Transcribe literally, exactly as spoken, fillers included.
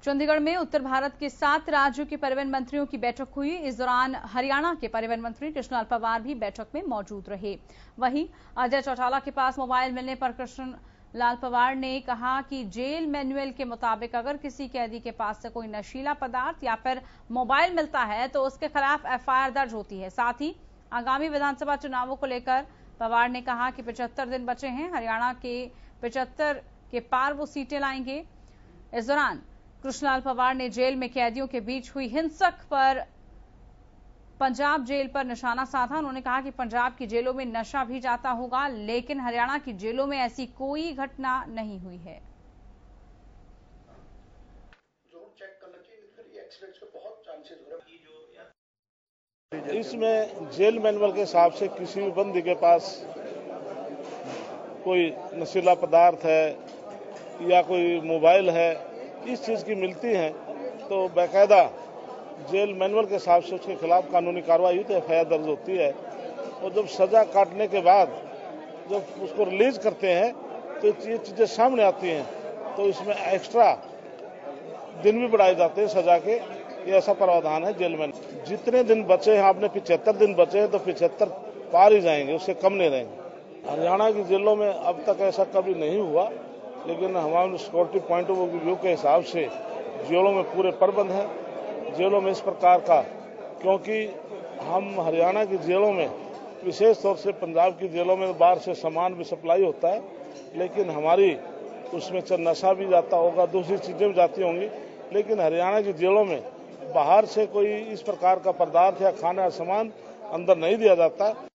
चंडीगढ़ में उत्तर भारत के सात राज्यों के परिवहन मंत्रियों की बैठक हुई। इस दौरान हरियाणा के परिवहन मंत्री कृष्णलाल पंवार भी बैठक में मौजूद रहे। वहीं अजय चौटाला के पास मोबाइल मिलने पर कृष्णलाल पंवार ने कहा कि जेल मैनुअल के मुताबिक अगर किसी कैदी के पास से कोई नशीला पदार्थ या फिर मोबाइल मिलता है तो उसके खिलाफ एफ आई आर दर्ज होती है। साथ ही आगामी विधानसभा चुनावों को लेकर पंवार ने कहा कि पचहत्तर दिन बचे हैं, हरियाणा के पचहत्तर के पार वो सीटें लाएंगे। इस दौरान कृष्णलाल पंवार ने जेल में कैदियों के बीच हुई हिंसक पर पंजाब जेल पर निशाना साधा। उन्होंने कहा कि पंजाब की जेलों में नशा भी जाता होगा, लेकिन हरियाणा की जेलों में ऐसी कोई घटना नहीं हुई है। इसमें जेल मैनुअल के हिसाब से किसी भी बंदी के पास कोई नशीला पदार्थ है या कोई मोबाइल है, इस चीज की मिलती है तो बाकायदा जेल मैनुअल के हिसाब से उसके खिलाफ कानूनी कार्रवाई तो एफ आई आर दर्ज होती है। और जब सजा काटने के बाद जब उसको रिलीज करते हैं तो ये चीजें सामने आती हैं, तो इसमें एक्स्ट्रा दिन भी बढ़ाए जाते हैं सजा के। ये ऐसा प्रावधान है जेल में। जितने दिन बचे हैं, आपने पिछहत्तर दिन बचे हैं तो पिछहत्तर पार ही जाएंगे, उससे कम नहीं रहेंगे। हरियाणा की जेलों में अब तक ऐसा कभी नहीं हुआ, लेकिन हमारे सिक्योरिटी पॉइंट ऑफ व्यू के हिसाब से जेलों में पूरे प्रबंध हैं। जेलों में इस प्रकार का, क्योंकि हम हरियाणा की जेलों में विशेष तौर से पंजाब की जेलों में बाहर से सामान भी सप्लाई होता है, लेकिन हमारी उसमें नशा भी जाता होगा, दूसरी चीजें भी जाती होंगी, लेकिन हरियाणा की जेलों में बाहर से कोई इस प्रकार का पदार्थ या खाना या सामान अंदर नहीं दिया जाता।